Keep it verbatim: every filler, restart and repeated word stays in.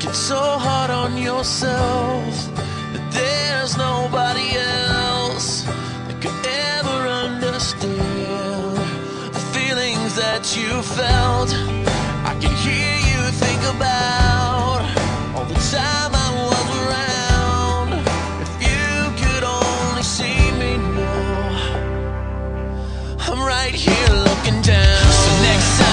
so hard on yourself that there's nobody else that could ever understand the feelings that you felt. I can hear you think about all the time I was around. If you could only see me now, I'm right here looking down. So next time